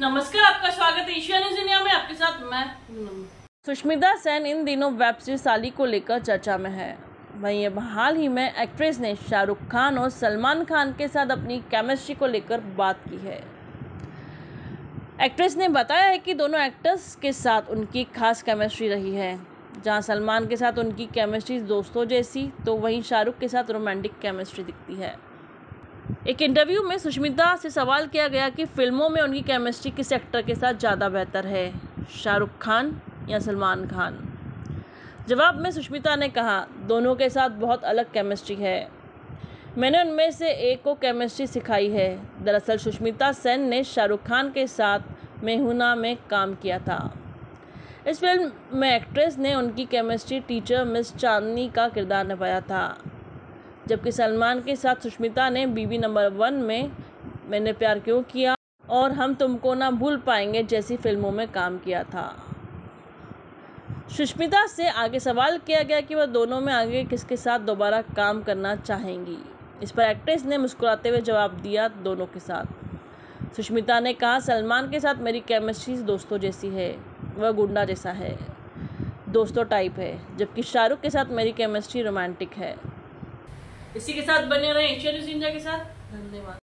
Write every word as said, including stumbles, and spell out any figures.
नमस्कार, आपका स्वागत है एशिया न्यूज इंडिया में। आपके साथ मैं सुष्मिता सेन इन दिनों वेब सीरीज साली को लेकर चर्चा में है। वहीं अब हाल ही में एक्ट्रेस ने शाहरुख खान और सलमान खान के साथ अपनी केमिस्ट्री को लेकर बात की है। एक्ट्रेस ने बताया है कि दोनों एक्टर्स के साथ उनकी खास केमिस्ट्री रही है। जहां सलमान के साथ उनकी केमिस्ट्री दोस्तों जैसी, तो वहीं शाहरुख के साथ रोमांटिक केमिस्ट्री दिखती है। एक इंटरव्यू में सुष्मिता से सवाल किया गया कि फिल्मों में उनकी केमिस्ट्री किस एक्टर के साथ ज़्यादा बेहतर है, शाहरुख खान या सलमान खान। जवाब में सुष्मिता ने कहा, दोनों के साथ बहुत अलग केमिस्ट्री है। मैंने उनमें से एक को केमिस्ट्री सिखाई है। दरअसल सुष्मिता सेन ने शाहरुख खान के साथ मैं हूं ना में काम किया था। इस फिल्म में एक्ट्रेस ने उनकी केमिस्ट्री टीचर मिस चांदनी का किरदार निभाया था, जबकि सलमान के साथ सुष्मिता ने बीवी नंबर वन में मैंने प्यार क्यों किया और हम तुमको ना भूल पाएंगे जैसी फिल्मों में काम किया था। सुष्मिता से आगे सवाल किया गया कि वह दोनों में आगे किसके साथ दोबारा काम करना चाहेंगी। इस पर एक्ट्रेस ने मुस्कुराते हुए जवाब दिया, दोनों के साथ। सुष्मिता ने कहा, सलमान के साथ मेरी केमिस्ट्री दोस्तों जैसी है, वह गुंडा जैसा है, दोस्तों टाइप है, जबकि शाहरुख के साथ मेरी केमिस्ट्री रोमांटिक है। इसी के साथ बने रहे एशिया न्यूज इंडिया के साथ। धन्यवाद।